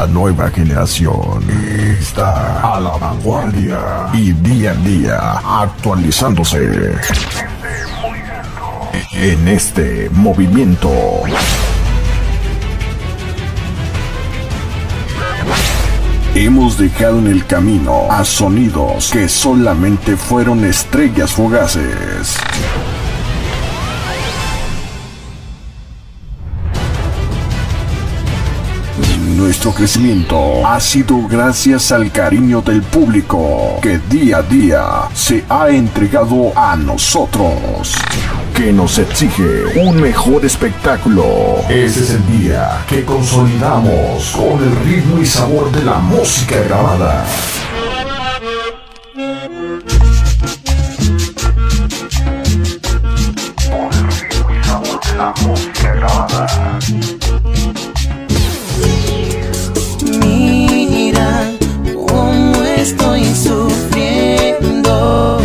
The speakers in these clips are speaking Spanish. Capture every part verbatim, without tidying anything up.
La nueva generación está a la vanguardia y día a día actualizándose. En este movimiento hemos dejado en el camino a sonidos que solamente fueron estrellas fugaces. Nuestro crecimiento ha sido gracias al cariño del público que día a día se ha entregado a nosotros, que nos exige un mejor espectáculo. Ese es el día que consolidamos con el ritmo y sabor de la música grabada. Con el ritmo y sabor de la música grabada. Mira cómo estoy sufriendo.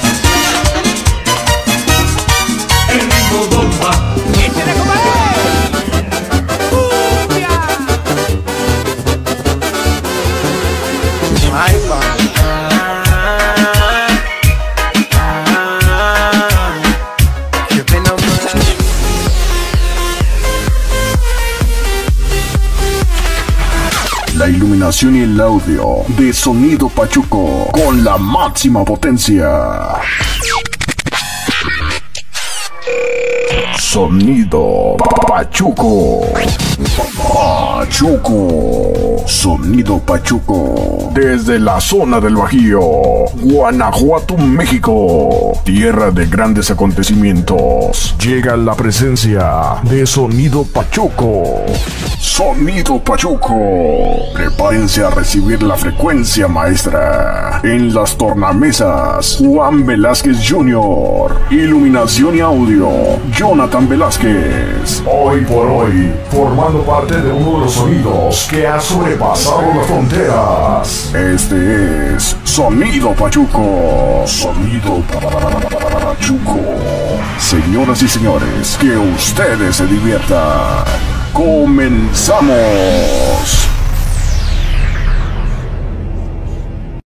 El ritmo bomba. ¡Échale, compadre! ¡Cumbia! Ay, papá. Qué pena, man. La iluminación y el audio de Sonido Pachuco con la máxima potencia. Sonido Pachuco. Pachuco. Sonido Pachuco. Desde la zona del Bajío, Guanajuato, México. Tierra de grandes acontecimientos. Llega la presencia de Sonido Pachuco. Sonido Pachuco. Prepárense a recibir la frecuencia maestra. En las tornamesas, Juan Velázquez junior Iluminación y audio, Jonathan Velázquez. Hoy por hoy, formando parte de uno de los sonidos que ha sobrepasado las fronteras. Este es Sonido Pachuco. Sonido Pachuco. Señoras y señores, que ustedes se diviertan. ¡Comenzamos!